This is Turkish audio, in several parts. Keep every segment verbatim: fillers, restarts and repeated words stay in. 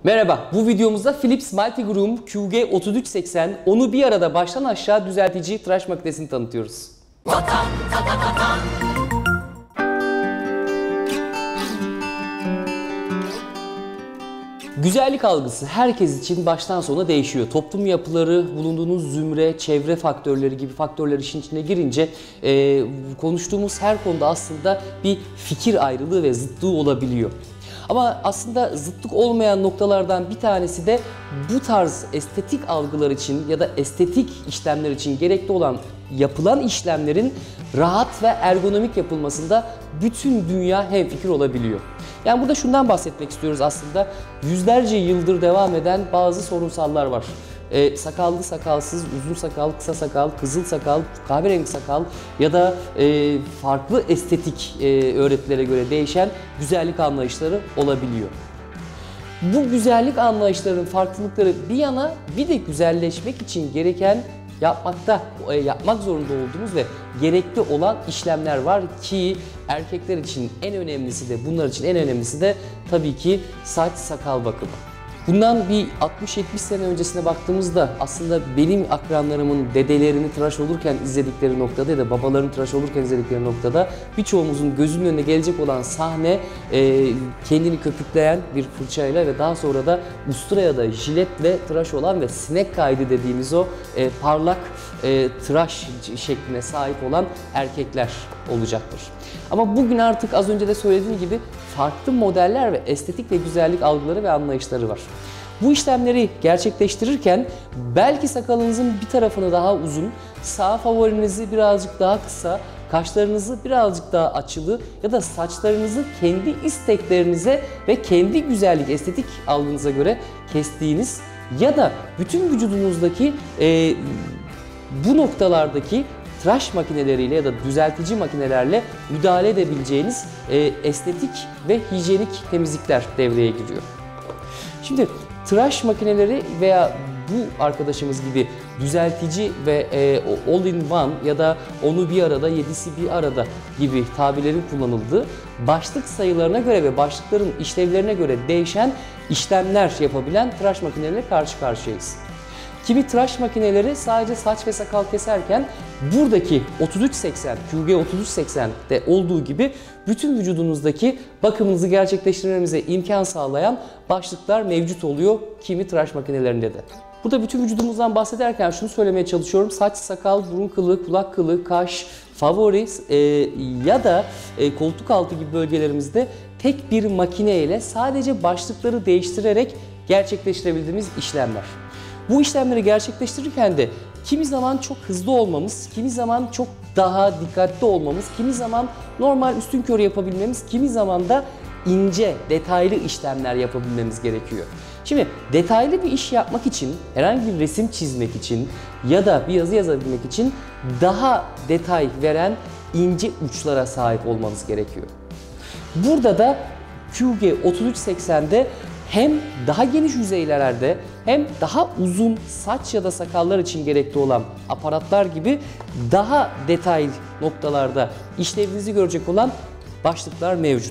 Merhaba, bu videomuzda Philips Multigroom Q G otuz üç seksen onu bir arada baştan aşağı düzeltici tıraş makinesini tanıtıyoruz. Vatan, vatan, vatan. Güzellik algısı herkes için baştan sona değişiyor. Toplum yapıları, bulunduğunuz zümre, çevre faktörleri gibi faktörler işin içine girince e, konuştuğumuz her konuda aslında bir fikir ayrılığı ve zıtlığı olabiliyor. Ama aslında zıtlık olmayan noktalardan bir tanesi de bu tarz estetik algılar için ya da estetik işlemler için gerekli olan yapılan işlemlerin rahat ve ergonomik yapılmasında bütün dünya hemfikir olabiliyor. Yani burada şundan bahsetmek istiyoruz aslında. Yüzlerce yıldır devam eden bazı sorunsallar var. E, sakallı sakalsız, uzun sakal, kısa sakal, kızıl sakal, kahverengi sakal ya da e, farklı estetik e, öğretilere göre değişen güzellik anlayışları olabiliyor. Bu güzellik anlayışlarının farklılıkları bir yana, bir de güzelleşmek için gereken yapmakta, yapmak zorunda olduğumuz ve gerekli olan işlemler var ki erkekler için en önemlisi de, bunlar için en önemlisi de tabii ki saç sakal bakımı. Bundan bir altmış yetmiş sene öncesine baktığımızda aslında benim akranlarımın dedelerini tıraş olurken izledikleri noktada ya da babalarını tıraş olurken izledikleri noktada birçoğumuzun gözünün önüne gelecek olan sahne e, kendini köpükleyen bir fırçayla ve daha sonra da ustura ya da jiletle tıraş olan ve sinek kaydı dediğimiz o e, parlak e, tıraş şekline sahip olan erkekler olacaktır. Ama bugün artık az önce de söylediğim gibi farklı modeller ve estetik ve güzellik algıları ve anlayışları var. Bu işlemleri gerçekleştirirken belki sakalınızın bir tarafını daha uzun, sağ favorinizi birazcık daha kısa, kaşlarınızı birazcık daha açılı ya da saçlarınızı kendi isteklerinize ve kendi güzellik, estetik algınıza göre kestiğiniz ya da bütün vücudunuzdaki e, bu noktalardaki tıraş makineleriyle ya da düzeltici makinelerle müdahale edebileceğiniz e, estetik ve hijyenik temizlikler devreye giriyor. Şimdi tıraş makineleri veya bu arkadaşımız gibi düzeltici ve e, all-in-one ya da onu bir arada, yedisi bir arada gibi tabirlerin kullanıldığı başlık sayılarına göre ve başlıkların işlevlerine göre değişen işlemler yapabilen tıraş makineleriyle karşı karşıyayız. Kimi tıraş makineleri sadece saç ve sakal keserken buradaki otuz üç seksen, Q G otuz üç seksen'de olduğu gibi bütün vücudunuzdaki bakımınızı gerçekleştirmemize imkan sağlayan başlıklar mevcut oluyor kimi tıraş makinelerinde de. Burada bütün vücudumuzdan bahsederken şunu söylemeye çalışıyorum. Saç, sakal, burun kılı, kulak kılı, kaş, favori e, ya da e, koltuk altı gibi bölgelerimizde tek bir makine ile sadece başlıkları değiştirerek gerçekleştirebildiğimiz işlemler. Bu işlemleri gerçekleştirirken de kimi zaman çok hızlı olmamız, kimi zaman çok daha dikkatli olmamız, kimi zaman normal üstünkörü yapabilmemiz, kimi zaman da ince, detaylı işlemler yapabilmemiz gerekiyor. Şimdi detaylı bir iş yapmak için, herhangi bir resim çizmek için ya da bir yazı yazabilmek için daha detay veren ince uçlara sahip olmanız gerekiyor. Burada da Q G otuz üç seksen'de hem daha geniş yüzeylerde hem daha uzun saç ya da sakallar için gerekli olan aparatlar gibi daha detaylı noktalarda işlevinizi görecek olan başlıklar mevcut.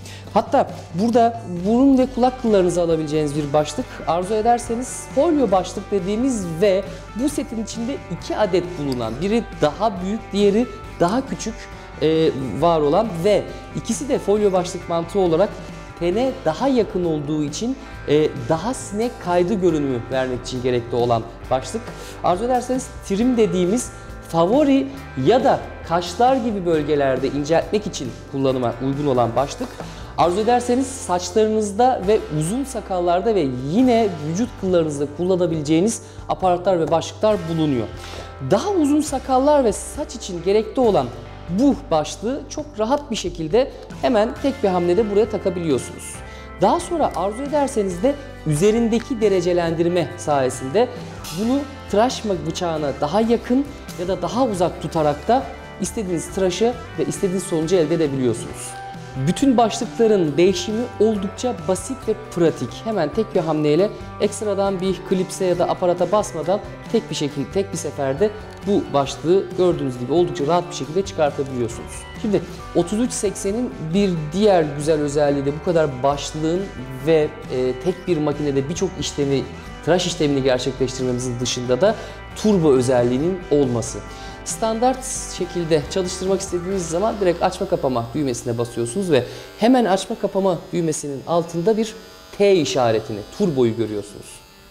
Hatta burada burun ve kulak kıllarınızı alabileceğiniz bir başlık, arzu ederseniz folyo başlık dediğimiz ve bu setin içinde iki adet bulunan, biri daha büyük, diğeri daha küçük e, var olan ve ikisi de folyo başlık mantığı olarak tene daha yakın olduğu için e, daha sinek kaydı görünümü vermek için gerekli olan başlık. Arzu ederseniz trim dediğimiz favori ya da kaşlar gibi bölgelerde inceltmek için kullanıma uygun olan başlık. Arzu ederseniz saçlarınızda ve uzun sakallarda ve yine vücut kıllarınızda kullanabileceğiniz aparatlar ve başlıklar bulunuyor. Daha uzun sakallar ve saç için gerekli olan bu başlığı çok rahat bir şekilde hemen tek bir hamlede buraya takabiliyorsunuz. Daha sonra arzu ederseniz de üzerindeki derecelendirme sayesinde bunu tıraş bıçağına daha yakın ya da daha uzak tutarak da istediğiniz tıraşı ve istediğiniz sonucu elde edebiliyorsunuz. Bütün başlıkların değişimi oldukça basit ve pratik. Hemen tek bir hamleyle ekstradan bir klipse ya da aparata basmadan tek bir şekilde, tek bir seferde bu başlığı gördüğünüz gibi oldukça rahat bir şekilde çıkartabiliyorsunuz. Şimdi otuz üç seksenin bir diğer güzel özelliği de bu kadar başlığın ve e, tek bir makinede birçok işlemi, tıraş işlemini gerçekleştirmemizin dışında da turbo özelliğinin olması. Standart şekilde çalıştırmak istediğiniz zaman direkt açma kapama düğmesine basıyorsunuz ve hemen açma kapama düğmesinin altında bir T işaretini, turboyu görüyorsunuz.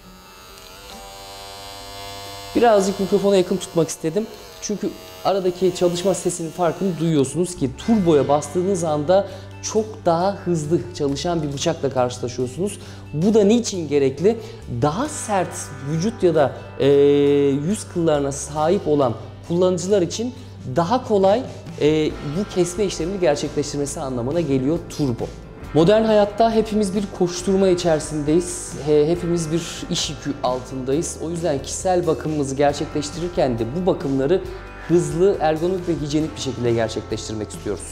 Birazcık mikrofona yakın tutmak istedim. Çünkü aradaki çalışma sesinin farkını duyuyorsunuz ki turboya bastığınız anda çok daha hızlı çalışan bir bıçakla karşılaşıyorsunuz. Bu da niçin gerekli? Daha sert vücut ya da e, yüz kıllarına sahip olan kullanıcılar için daha kolay e, bu kesme işlemini gerçekleştirmesi anlamına geliyor turbo. Modern hayatta hepimiz bir koşturma içerisindeyiz. Hepimiz bir iş yükü altındayız. O yüzden kişisel bakımımızı gerçekleştirirken de bu bakımları hızlı, ergonomik ve hijyenik bir şekilde gerçekleştirmek istiyoruz.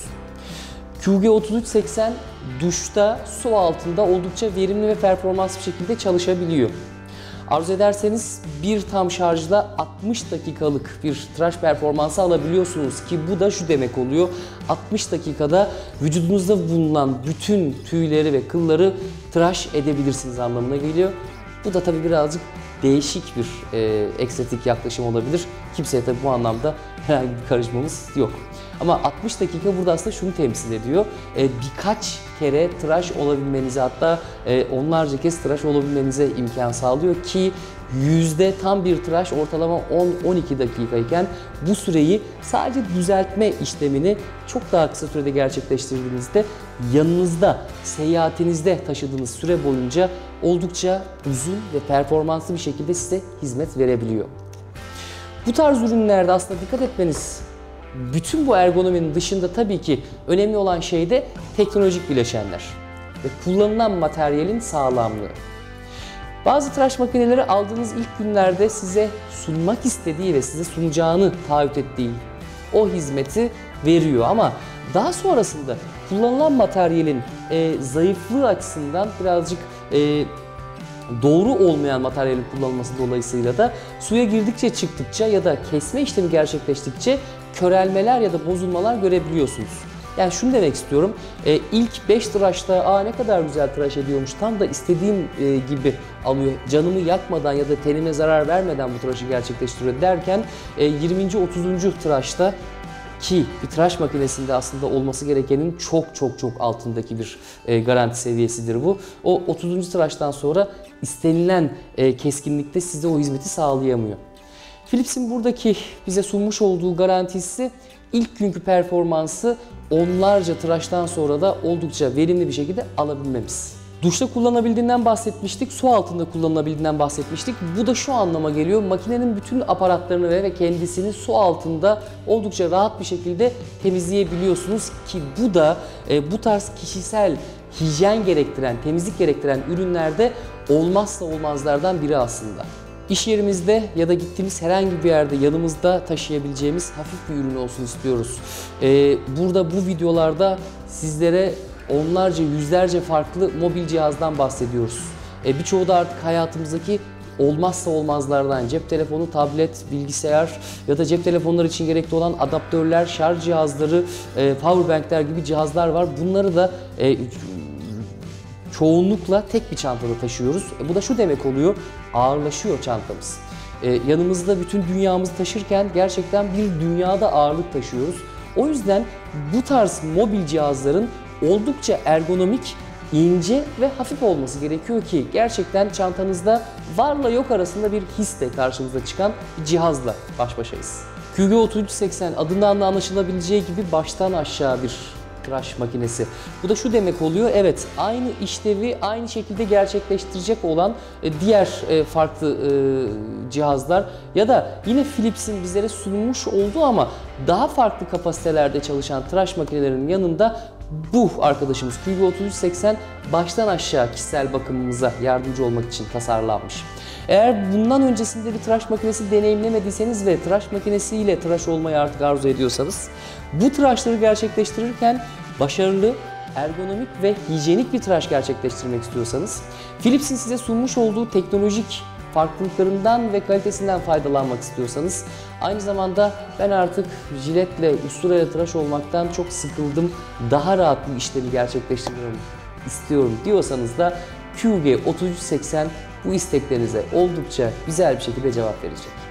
Q G otuz üç seksen duşta, su altında oldukça verimli ve performanslı bir şekilde çalışabiliyor. Arzu ederseniz bir tam şarjla altmış dakikalık bir tıraş performansı alabiliyorsunuz ki bu da şu demek oluyor. altmış dakikada vücudunuzda bulunan bütün tüyleri ve kılları tıraş edebilirsiniz anlamına geliyor. Bu da tabii birazcık değişik bir e, estetik yaklaşım olabilir. Kimseye tabii bu anlamda herhangi bir karışmamız yok. Ama altmış dakika burada aslında şunu temsil ediyor. E, birkaç kere tıraş olabilmenize, hatta e, onlarca kez tıraş olabilmenize imkan sağlıyor ki yüzde tam bir tıraş ortalama on on iki dakikayken bu süreyi sadece düzeltme işlemini çok daha kısa sürede gerçekleştirdiğinizde yanınızda, seyahatinizde taşıdığınız süre boyunca oldukça uzun ve performanslı bir şekilde size hizmet verebiliyor. Bu tarz ürünlerde aslında dikkat etmeniz, bütün bu ergonominin dışında tabii ki önemli olan şey de teknolojik bileşenler ve kullanılan materyalin sağlamlığı. Bazı tıraş makineleri aldığınız ilk günlerde size sunmak istediği ve size sunacağını taahhüt ettiği o hizmeti veriyor ama daha sonrasında kullanılan materyalin e, zayıflığı açısından birazcık e, doğru olmayan materyalin kullanılması dolayısıyla da suya girdikçe çıktıkça ya da kesme işlemi gerçekleştikçe körelmeler ya da bozulmalar görebiliyorsunuz. Yani şunu demek istiyorum, e, ilk beş tıraşta aa ne kadar güzel tıraş ediyormuş, tam da istediğim e, gibi alıyor, canımı yakmadan ya da tenime zarar vermeden bu tıraşı gerçekleştiriyor derken e, yirminci otuzuncu tıraşta, ki bir tıraş makinesinde aslında olması gerekenin çok çok çok altındaki bir e, garanti seviyesidir bu. O otuzuncu tıraştan sonra istenilen e, keskinlikte size o hizmeti sağlayamıyor. Philips'in buradaki bize sunmuş olduğu garantisi ilk günkü performansı onlarca tıraştan sonra da oldukça verimli bir şekilde alabilmemiz. Duşta kullanabildiğinden bahsetmiştik, su altında kullanılabildiğinden bahsetmiştik. Bu da şu anlama geliyor, makinenin bütün aparatlarını ve kendisini su altında oldukça rahat bir şekilde temizleyebiliyorsunuz ki bu da e, bu tarz kişisel hijyen gerektiren, temizlik gerektiren ürünlerde olmazsa olmazlardan biri aslında. İş yerimizde ya da gittiğimiz herhangi bir yerde yanımızda taşıyabileceğimiz hafif bir ürün olsun istiyoruz. Ee, burada bu videolarda sizlere onlarca, yüzlerce farklı mobil cihazdan bahsediyoruz. Ee, birçoğu da artık hayatımızdaki olmazsa olmazlardan, cep telefonu, tablet, bilgisayar ya da cep telefonları için gerekli olan adaptörler, şarj cihazları, e, powerbankler gibi cihazlar var. Bunları da e, çoğunlukla tek bir çantada taşıyoruz. E, bu da şu demek oluyor, ağırlaşıyor çantamız. E, yanımızda bütün dünyamızı taşırken gerçekten bir dünyada ağırlık taşıyoruz. O yüzden bu tarz mobil cihazların oldukça ergonomik, ince ve hafif olması gerekiyor ki gerçekten çantanızda varla yok arasında bir hisle karşımıza çıkan bir cihazla baş başayız. Q G otuz üç seksen adından da anlaşılabileceği gibi baştan aşağı bir tıraş makinesi. Bu da şu demek oluyor, evet aynı işlevi aynı şekilde gerçekleştirecek olan diğer farklı cihazlar ya da yine Philips'in bizlere sunmuş olduğu ama daha farklı kapasitelerde çalışan tıraş makinelerinin yanında bu arkadaşımız Q G otuz üç seksen baştan aşağı kişisel bakımımıza yardımcı olmak için tasarlanmış. Eğer bundan öncesinde bir tıraş makinesi deneyimlemediyseniz ve tıraş makinesiyle tıraş olmayı artık arzu ediyorsanız, bu tıraşları gerçekleştirirken başarılı, ergonomik ve hijyenik bir tıraş gerçekleştirmek istiyorsanız, Philips'in size sunmuş olduğu teknolojik farklılıklarından ve kalitesinden faydalanmak istiyorsanız, aynı zamanda ben artık jiletle, usturayla tıraş olmaktan çok sıkıldım, daha rahat bu işlemi gerçekleştiriyorum istiyorum diyorsanız da Q G otuz üç seksen bu isteklerinize oldukça güzel bir şekilde cevap verecek.